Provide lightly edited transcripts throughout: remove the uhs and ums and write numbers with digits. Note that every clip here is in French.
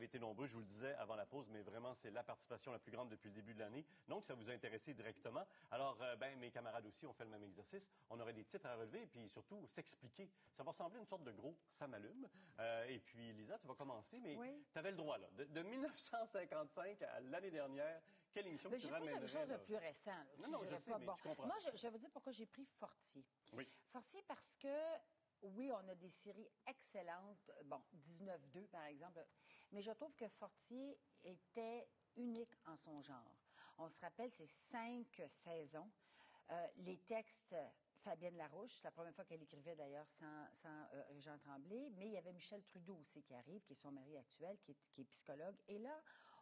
avez été nombreux, je vous le disais avant la pause, mais vraiment, c'est la participation la plus grande depuis le début de l'année. Donc, ça vous a intéressé directement. Alors, mes camarades aussi ont fait le même exercice. On aurait des titres à relever et puis surtout s'expliquer. Ça va ressembler à une sorte de gros « ça m'allume ». Et puis, Lisa, tu vas commencer, mais tu avais le droit, là. De 1955 à l'année dernière, quelle émission que tu ramènerais? J'ai pris quelque chose de plus récent. Non, je sais, mais tu comprends. Moi, je vais dire pourquoi j'ai pris Fortier. Oui. Fortier parce que, oui, on a des séries excellentes. Bon, 19-2, par exemple. Mais je trouve que Fortier était unique en son genre. On se rappelle ces 5 saisons. Les textes, Fabienne Larouche, c'est la première fois qu'elle écrivait d'ailleurs sans Régent Tremblay, mais il y avait Michel Trudeau aussi qui arrive, qui est son mari actuel, qui est psychologue. Et là,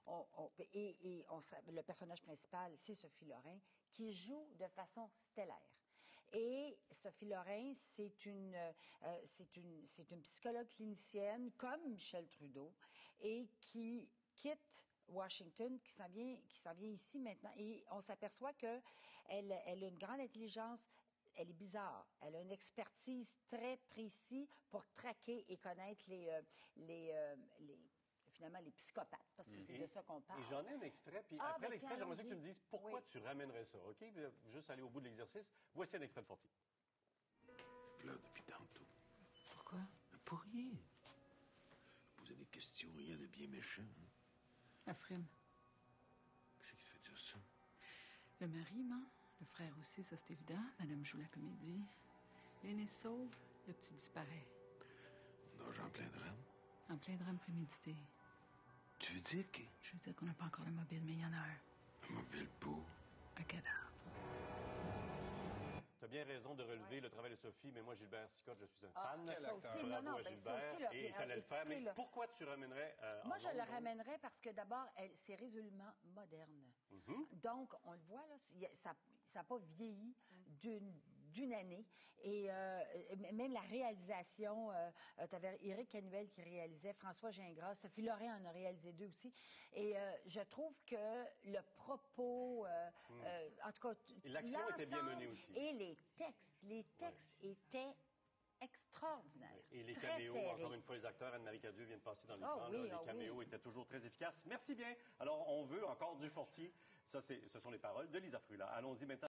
le personnage principal, c'est Sophie Lorrain, qui joue de façon stellaire. Et Sophie Lorrain, c'est une psychologue clinicienne comme Michel Trudeau et qui quitte Washington, qui s'en vient ici maintenant. Et on s'aperçoit qu'elle a une grande intelligence. Elle est bizarre. Elle a une expertise très précise pour traquer et connaître finalement, les psychopathes, parce que c'est de ça qu'on parle. Et j'en ai un extrait, puis après l'extrait, j'aimerais que tu me dises pourquoi tu ramènerais ça, OK? Juste aller au bout de l'exercice. Voici un extrait de Fortier. Là, depuis tantôt. Pourquoi? Pour rien. Poser des questions, rien de bien méchant. Hein? La frime. Qu'est-ce qui te fait dire ça? Le mari ment, le frère aussi, ça c'est évident. Madame joue la comédie. L'aîné se sauve, le petit disparaît. On nage en plein drame. En plein drame prémédité. Tu veux dire que... Je veux dire qu'on n'a pas encore le mobile, mais il y en a un. Un mobile pour... Un cadavre. Tu as bien raison de relever le travail de Sophie, mais moi, Gilbert Sicotte, je suis un fan. Ça aussi, Bravo à ça aussi, Gilbert, et il fallait le faire. Mais pourquoi tu ramènerais Moi, je le ramènerais parce que, d'abord, c'est résolument moderne. Donc, on le voit, là, ça n'a pas vieilli d'une année. Et même la réalisation, tu avais Éric Canuel qui réalisait, François Gingras, Sophie Lorrain en a réalisé 2 aussi. Et je trouve que le propos, en tout cas... L'action était bien menée aussi. Et les textes étaient extraordinaires. Et les très caméos, serrés. encore une fois, les acteurs, Anne-Marie Cadieux vient de passer dans l'écran. Les caméos étaient toujours très efficaces. Merci bien. Alors, on veut encore du Fortier. Ça, ce sont les paroles de Lisa Frula. Allons-y maintenant.